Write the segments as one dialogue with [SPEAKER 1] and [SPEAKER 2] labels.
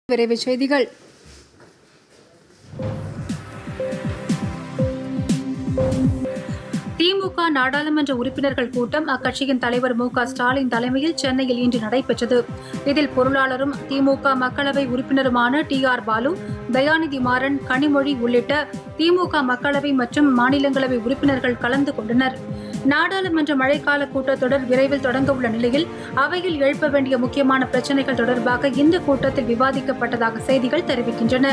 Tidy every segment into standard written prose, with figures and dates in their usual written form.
[SPEAKER 1] விரைவுச் செய்திகள். திமுக நாடாளுமன்ற உறுப்பினர்கள் கூட்டம் அக்கட்சியின் தலைவர் மு.க.ஸ்டாலின் தலைமையில் சென்னையில் இன்று நடைபெற்றது. இதில் பொருளாளரும் திமுக மக்களவை உறுப்பினருமான டி.ஆர். பாலு, தயாநிதி மாறன், கனிமொழி உள்ளிட்ட திமுக மக்களவை மற்றும் மாநிலங்களவை உறுப்பினர்கள் கலந்து கொண்டனர். நாடாளுமன்ற மழைக்கால கூட்டத்தொடர் விரைவில் தொடங்கவுள்ள நிலையில் அவையில் எழுப்ப வேண்டிய முக்கியமான பிரச்சினைகள் தொடர்பாக இந்த கூட்டத்தில் விவாதிக்கப்பட்டதாக செய்திகள் தெரிவிக்கின்றன.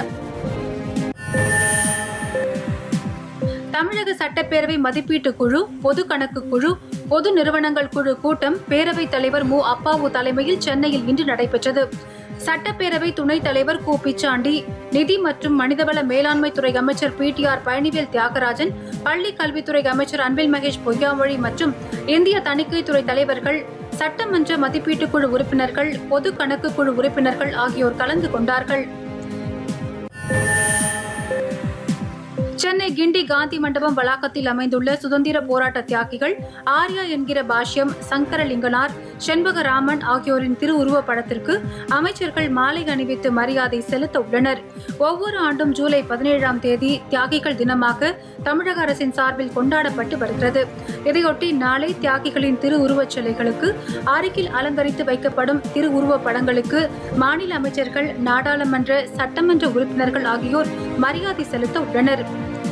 [SPEAKER 1] தமிழக சட்டப்பேரவை மதிப்பீட்டு குழு, பொது கணக்கு குழு, பொது நிறுவனங்கள் குழு கூட்டம் பேரவைத் தலைவர் மு. அப்பாவு தலைமையில் சென்னையில் இன்று நடைபெற்றது. சட்டப்பேரவை துணைத் தலைவர் கு. பிச்சாண்டி, நிதி மற்றும் மனிதவள மேலாண்மை துறை அமைச்சர் பி.டி.ஆர். பழனிவேல் தியாகராஜன், பள்ளிக் கல்வித்துறை அமைச்சர் அன்பில் மகேஷ் பொய்யாமொழி மற்றும் இந்திய தணிக்கைத்துறை தலைவர்கள், சட்டமன்ற மதிப்பீட்டுக் குழு உறுப்பினர்கள், பொது கணக்கு குழு உறுப்பினர்கள் ஆகியோர் கலந்து கொண்டார்கள். சென்னை கிண்டி காந்தி மண்டபம் வளாகத்தில் அமைந்துள்ள சுதந்திர போராட்ட தியாகிகள் ஆர்யா என்கிற பாஷ்யம், சங்கரலிங்கனார், செண்பகராமன் ஆகியோரின் திருவுருவப் படத்திற்கு அமைச்சர்கள் மாலை அணிவித்து மரியாதை செலுத்த உள்ளனர். ஒவ்வொரு ஆண்டும் ஜூலை 17ஆம் தேதி தியாகிகள் தினமாக தமிழக அரசின் சார்பில் கொண்டாடப்பட்டு வருகிறது. இதையொட்டி நாளை தியாகிகளின் திருவுருவச் சிலைகளுக்கு அருகில் அலங்கரித்து வைக்கப்படும் திருவுருவப் படங்களுக்கு மாநில அமைச்சர்கள், நாடாளுமன்ற, சட்டமன்ற உறுப்பினர்கள் ஆகியோர் மரியாதை செலுத்த உள்ளனர்.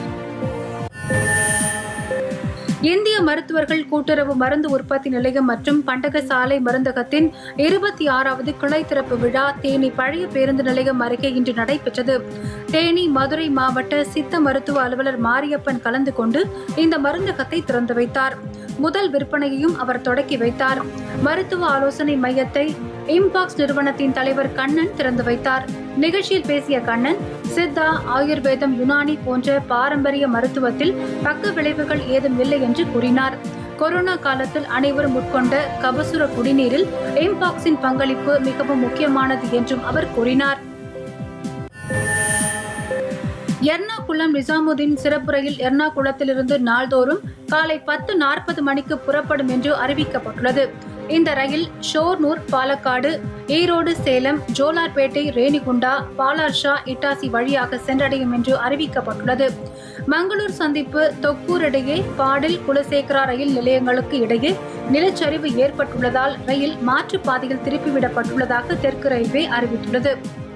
[SPEAKER 1] இந்திய மருத்துவர்கள் கூட்டுறவு மருந்து உற்பத்தி நிலையம் மற்றும் பண்டகசாலை மருந்தகத்தின் 26வது கிளை திறப்பு விழா தேனி பழைய பேருந்து நிலையம் அருகே இன்று நடைபெற்றது. தேனி, மதுரை மாவட்ட சித்த மருத்துவ அலுவலர் மாரியப்பன் கலந்து கொண்டு இந்த மருந்தகத்தை திறந்து வைத்தார். முதல் விற்பனையையும் அவர் தொடக்கி வைத்தார். மருத்துவ ஆலோசனை மையத்தை இம்பாக்ஸ் நிறுவனத்தின் தலைவர் கண்ணன் திறந்து வைத்தார். நிகழ்ச்சியில் பேசிய கண்ணன், சித்தா, ஆயுர்வேதம், யுனானி போன்ற பாரம்பரிய மருத்துவத்தில் பக்க விளைவுகள் ஏதும் இல்லை என்று கூறினார். கொரோனா காலத்தில் அனைவரும் உட்கொண்ட கபசுர குடிநீரில் இம்பாக்ஸின் பங்களிப்பு மிகவும் முக்கியமானது என்றும் அவர் கூறினார். எர்ணாகுளம் நிசாமுதீன் சிறப்பு ரயில் எர்ணாகுளத்திலிருந்து நாள்தோறும் காலை 10:40 மணிக்கு புறப்படும் என்று அறிவிக்கப்பட்டுள்ளது. இந்த ரயில் ஷோர்னூர், பாலக்காடு, ஈரோடு, சேலம், ஜோலார்பேட்டை, ரேணிகுண்டா, பாலார்ஷா, இட்டாசி வழியாக சென்றடையும் என்று அறிவிக்கப்பட்டுள்ளது. மங்களூர் சந்திப்பு, தொக்கூர் இடையே பாடில், குலசேகரா ரயில் நிலையங்களுக்கு இடையே நிலச்சரிவு ஏற்பட்டுள்ளதால் ரயில் மாற்றுப்பாதையில் திருப்பிவிடப்பட்டுள்ளதாக தெற்கு ரயில்வே அறிவித்துள்ளது.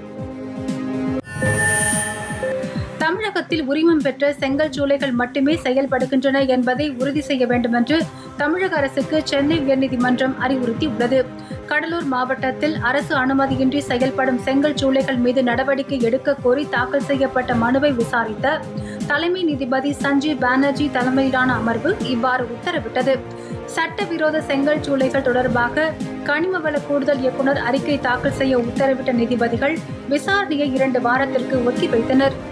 [SPEAKER 1] தமிழகத்தில் உரிமம் பெற்ற செங்கல் சூளைகள் மட்டுமே செயல்படுகின்றன என்பதை உறுதி செய்ய வேண்டும் என்று தமிழக அரசுக்கு சென்னை உயர்நீதிமன்றம் அறிவுறுத்தியுள்ளது. கடலூர் மாவட்டத்தில் அரசு அனுமதியின்றி செயல்படும் செங்கல் சூளைகள் மீது நடவடிக்கை எடுக்க கோரி தாக்கல் செய்யப்பட்ட மனுவை விசாரித்த தலைமை நீதிபதி சஞ்சீவ் பானர்ஜி தலைமையிலான அமர்வு இவ்வாறு உத்தரவிட்டது. சட்டவிரோத செங்கல் சூளைகள் தொடர்பாக கனிமவள கூடுதல் இயக்குநர் அறிக்கை தாக்கல் செய்ய உத்தரவிட்ட நீதிபதிகள் விசாரணையை 2 வாரத்திற்கு ஒத்திவைத்தனர்.